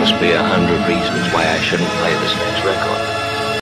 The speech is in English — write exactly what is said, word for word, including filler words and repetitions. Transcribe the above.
must be a hundred reasons why I shouldn't play this next record.